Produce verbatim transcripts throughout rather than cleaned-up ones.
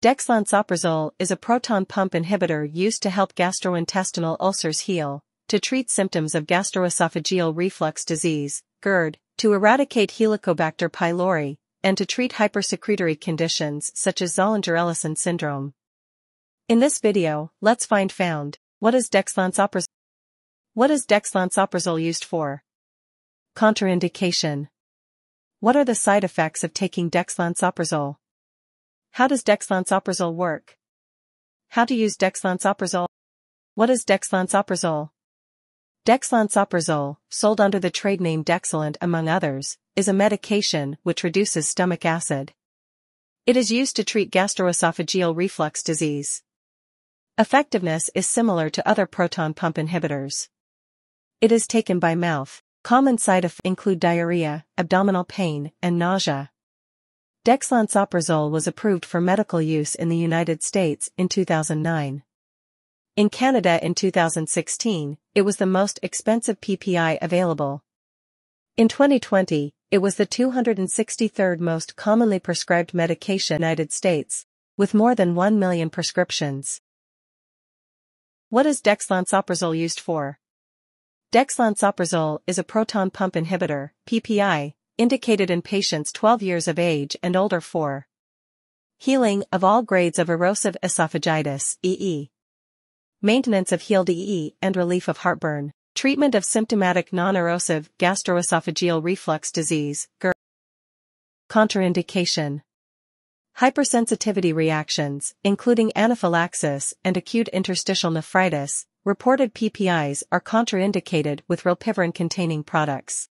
Dexlansoprazole is a proton pump inhibitor used to help gastrointestinal ulcers heal, to treat symptoms of gastroesophageal reflux disease, GERD, to eradicate Helicobacter pylori, and to treat hypersecretory conditions such as Zollinger-Ellison Syndrome. In this video, let's find found, what is dexlansoprazole? What is dexlansoprazole used for? Contraindication. What are the side effects of taking dexlansoprazole? How does dexlansoprazole work? How to use dexlansoprazole? What is dexlansoprazole? Dexlansoprazole, sold under the trade name Dexilant among others, is a medication which reduces stomach acid. It is used to treat gastroesophageal reflux disease. Effectiveness is similar to other proton pump inhibitors. It is taken by mouth. Common side effects include diarrhea, abdominal pain, and nausea. Dexlansoprazole was approved for medical use in the United States in two thousand nine. In Canada in two thousand sixteen, it was the most expensive P P I available. In twenty twenty, it was the two hundred sixty-third most commonly prescribed medication in the United States, with more than one million prescriptions. What is dexlansoprazole used for? Dexlansoprazole is a proton pump inhibitor, P P I, indicated in patients twelve years of age and older for healing of all grades of erosive esophagitis, E E, maintenance of healed E E and relief of heartburn, treatment of symptomatic non-erosive gastroesophageal reflux disease, GERD. Contraindication. Hypersensitivity reactions, including anaphylaxis and acute interstitial nephritis, reported P P Is are contraindicated with rilpivirine-containing products.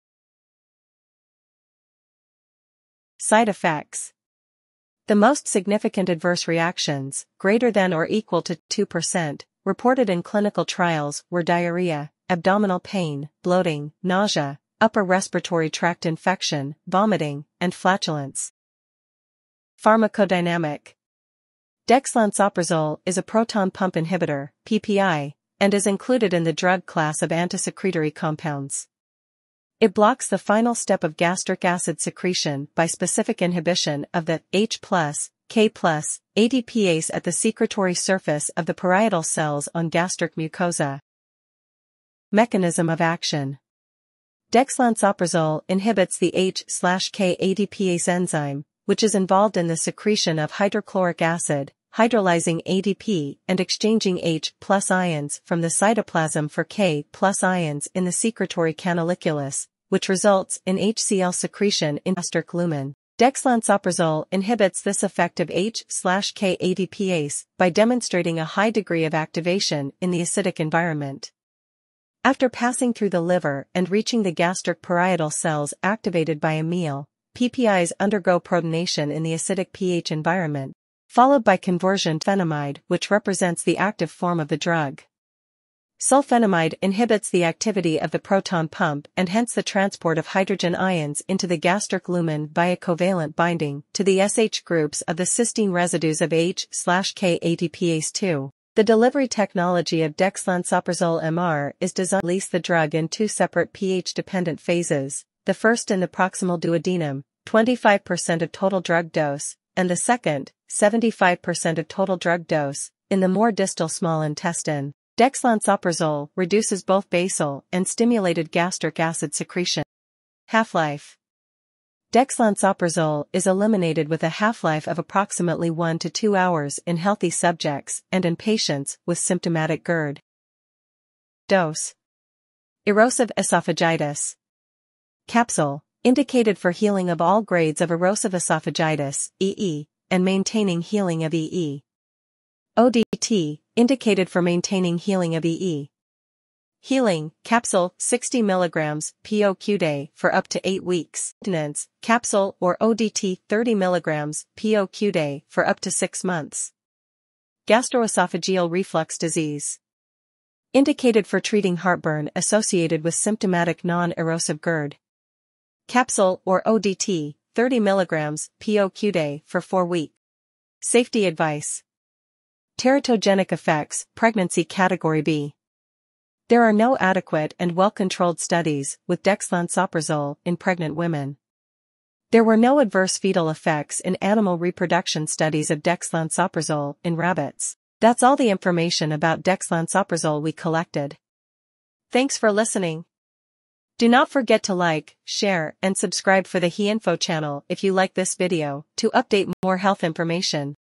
Side effects. The most significant adverse reactions, greater than or equal to two percent, reported in clinical trials were diarrhea, abdominal pain, bloating, nausea, upper respiratory tract infection, vomiting, and flatulence. Pharmacodynamic. Dexlansoprazole is a proton pump inhibitor, P P I, and is included in the drug class of antisecretory compounds. It blocks the final step of gastric acid secretion by specific inhibition of the H plus, K plus, A D Pase at the secretory surface of the parietal cells on gastric mucosa. Mechanism of action. Dexlansoprazole inhibits the H K A D Pase enzyme, which is involved in the secretion of hydrochloric acid, hydrolyzing A D P and exchanging H plus ions from the cytoplasm for K plus ions in the secretory canaliculus, which results in H C l secretion in gastric lumen. Dexlansoprazole inhibits this effect of H K A D Pase by demonstrating a high degree of activation in the acidic environment. After passing through the liver and reaching the gastric parietal cells activated by a meal, P P Is undergo protonation in the acidic pH environment, followed by conversion to sulfenamide, which represents the active form of the drug. Sulfenamide inhibits the activity of the proton pump and hence the transport of hydrogen ions into the gastric lumen via covalent binding to the S H groups of the cysteine residues of H K A D Pase two. The delivery technology of dexlansoprazole M R is designed to release the drug in two separate pH-dependent phases, the first in the proximal duodenum, twenty-five percent of total drug dose, and the second, seventy-five percent of total drug dose, in the more distal small intestine. Dexlansoprazole reduces both basal and stimulated gastric acid secretion. Half-life. Dexlansoprazole is eliminated with a half-life of approximately one to two hours in healthy subjects and in patients with symptomatic GERD. Dose. Erosive esophagitis. Capsule, indicated for healing of all grades of erosive esophagitis, E E, and maintaining healing of E E. O D T, indicated for maintaining healing of E E. Healing, capsule, sixty milligrams, P O Q day, for up to eight weeks. Maintenance, capsule or O D T, thirty milligrams, P O Q day, for up to six months. Gastroesophageal reflux disease. Indicated for treating heartburn associated with symptomatic non-erosive GERD. Capsule or O D T, thirty milligrams, P O Q day, for four weeks. Safety advice. Teratogenic effects, pregnancy category B. There are no adequate and well-controlled studies with dexlansoprazole in pregnant women. There were no adverse fetal effects in animal reproduction studies of dexlansoprazole in rabbits. That's all the information about dexlansoprazole we collected. Thanks for listening. Do not forget to like, share, and subscribe for the HeInfo channel if you like this video to update more health information.